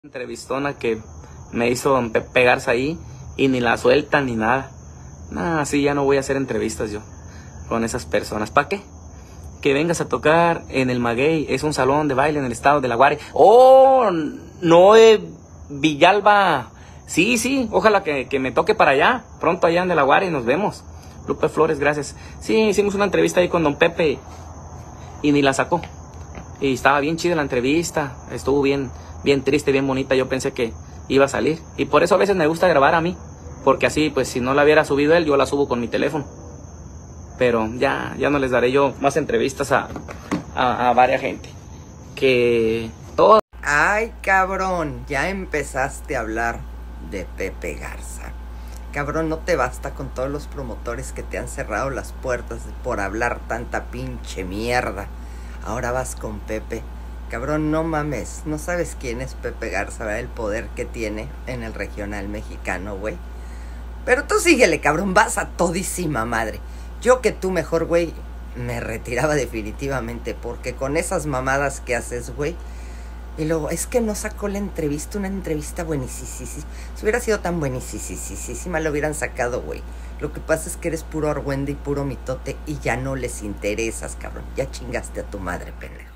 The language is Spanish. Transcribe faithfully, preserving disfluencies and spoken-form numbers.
Entrevistona que me hizo don Pepe Garza ahí y ni la sueltan ni nada. Nah, así ya no voy a hacer entrevistas yo con esas personas. ¿Para qué? Que vengas a tocar en el Maguey, es un salón de baile en el estado de La Guardia. ¡Oh! No, de Villalba. Sí, sí, ojalá que, que me toque para allá, pronto allá en de La Guardia y nos vemos. Lupe Flores, gracias. Sí, hicimos una entrevista ahí con don Pepe y ni la sacó. Y estaba bien chida la entrevista, estuvo bien, bien triste, bien bonita. Yo pensé que iba a salir. Y por eso a veces me gusta grabar a mí. Porque así, pues si no la hubiera subido él, yo la subo con mi teléfono. Pero ya, ya no les daré yo más entrevistas a, a, a varias gente. Que todo... Ay, cabrón, ya empezaste a hablar de Pepe Garza. Cabrón, no te basta con todos los promotores que te han cerrado las puertas por hablar tanta pinche mierda. Ahora vas con Pepe. Cabrón, no mames, no sabes quién es Pepe Garza, ¿verdad? El poder que tiene en el regional mexicano, güey. Pero tú síguele, cabrón, vas a todísima madre. Yo que tú mejor, güey, me retiraba definitivamente, porque con esas mamadas que haces, güey. Y luego, es que no sacó la entrevista, una entrevista buenísima. Si hubiera sido tan buenísima, lo hubieran sacado, güey. Lo que pasa es que eres puro argüende y puro mitote y ya no les interesas, cabrón. Ya chingaste a tu madre, pendejo.